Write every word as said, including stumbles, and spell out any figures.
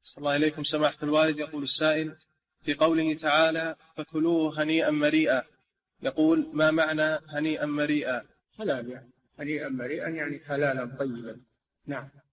صلى الله إليكم سماحة الوالد. يقول السائل: في قوله تعالى فكلوه هنيئا مريئا، يقول: ما معنى هنيئا مريئا؟ حلال يعني، هنيئا مريئا يعني حلالا طيبا. نعم.